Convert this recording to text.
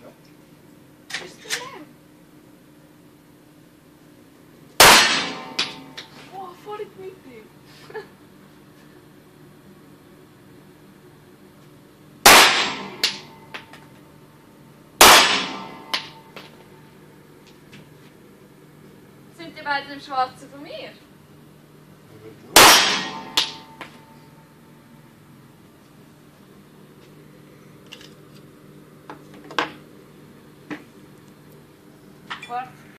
Ist zu leer. Oh, voll gemütlich. Sind die beiden im Schwarzen von mir? Schwarz.